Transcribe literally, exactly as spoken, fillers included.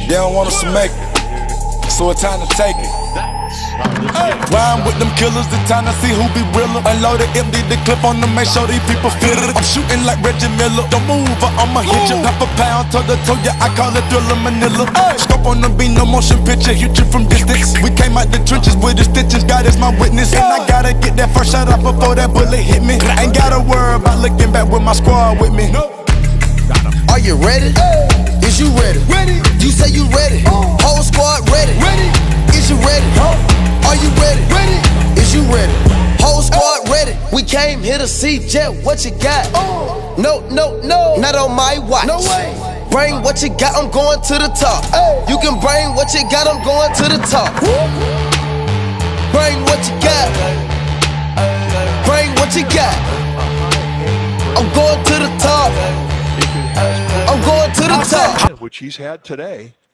They don't want us to make it, so it's time to take it. Rhyme with them killers, it's time to see who be realer. Unload it, empty the clip on them, make sure these people feel it. I'm shooting like Reggie Miller. Don't move or I'ma hit you. Half a pound, toe to toe, yeah, I call it Thriller Manila. Scope on the beat, no motion picture, hit you from distance. We came out the trenches with the stitches, God is my witness. And I gotta get that first shot off before that bullet hit me. Ain't gotta worry about looking back with my squad with me. Are you ready? Is you ready? Ready. You say you ready. Whole squad ready. Ready. Is you ready? Are you ready? Ready. Is you ready? Whole squad ready. We came here to see Jet. What you got? Oh. No, no, no. Not on my watch. No way. Bring what you got. I'm going to the top. Hey. You can bring what you got. I'm going to the top. Bring what you got. Bring what you got. I'm going to the top. I'm going to the top. Which he's had today.